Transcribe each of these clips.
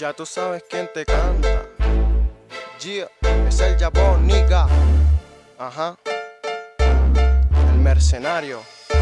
Ya tú sabes quién te canta. Yeah, es el Jabón, nigga. Ajá. El mercenario.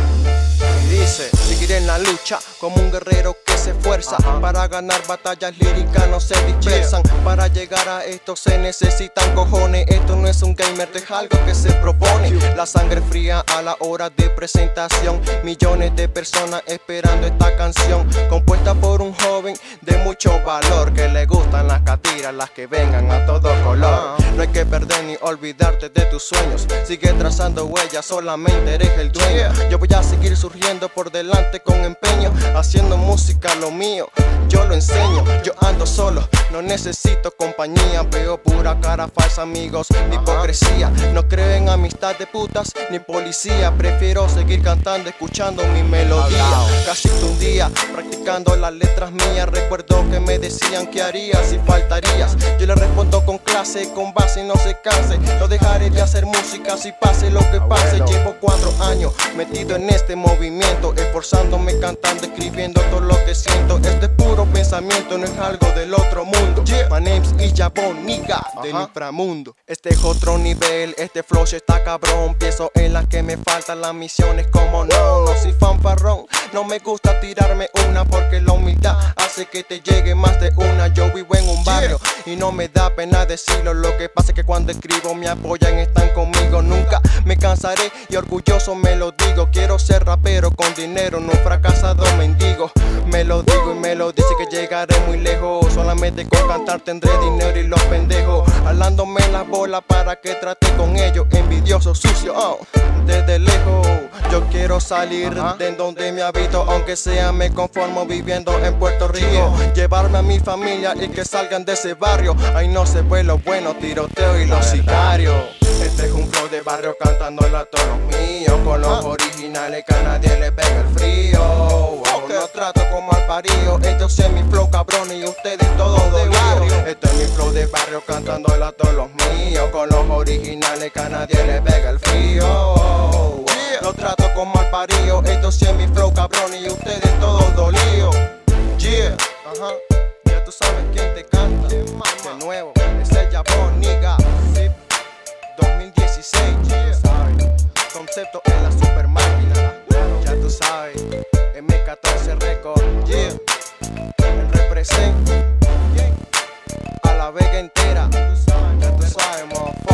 Y dice: seguiré en la lucha como un guerrero que se esfuerza. Para ganar batallas líricas no se dispersan. Para llegar a esto se necesitan cojones. Esto no es un gamer, es algo que se propone. La sangre fría a la hora de presentación. Millones de personas esperando esta canción, compuesta por un joven de mucho valor, que le gustan las catiras, las que vengan a todo color. No hay que perder ni olvidarte de tus sueños. Sigue trazando huellas, solamente eres el dueño. Yo voy a seguir surgiendo por delante con empeño, haciendo música lo mío, yo lo enseño. Yo ando solo, no necesito compañía. Veo pura cara falsa, amigos, hipocresía. No creo en amistad de putas ni policía. Prefiero seguir cantando, escuchando mi melodía. Casi un día practicando las letras mías. Recuerdo que me decían qué harías si faltarías. Yo le respondo con clase, con base y no se canse. No dejaré de hacer música si pase lo que pase. Llevo 4 años metido en este movimiento, esforzándome, cantando, escribiendo todo lo que siento. Este es puro pensamiento, no es algo del otro mundo. My name's Jabón, nigga, del inframundo. Este es otro nivel, este flow está cabrón. Pienso en las que me faltan las misiones, como no soy fanfarrón. No me gusta tirarme una porque la humildad hace que te llegue más de una. Yo vivo en un barrio y no me da pena decirlo. Lo que pasa es que cuando escribo me apoyan, están conmigo. Nunca me cansaré y orgulloso me lo digo. Quiero ser rapero con dinero, no un fracasado mendigo. Me lo digo y me lo dice que llegaré muy lejos. Solamente con cantar tendré dinero y los pendejos jalándome las bolas para que trate con ellos. Envidioso, sucio, desde lejos. Yo quiero salir de donde me habito, aunque sea me conformo viviendo en Puerto Rico. Llevarme a mi familia y que salgan de ese barrio. Ahí no se ve lo bueno, tiroteo y los sicarios. Este es un flow de barrio cantándole a todos los míos, con los originales que a nadie le pega el frío. No trato como al parío, esto es mi flow cabrón y ustedes todos de barrio. Este es mi flow de barrio cantándole a todos los míos, con los originales que a nadie le pega el frío. No trato como al parío, esto es mi flow cabrón y ustedes todos dolidos. Yeah, ya tú sabes quién te canta. De nuevo, es el Jabón, nigga. 2016, concepto en la super máquina. Ya tú sabes, M14 Record, el represent a la Vega entera. Ya tú sabes, motherfucker.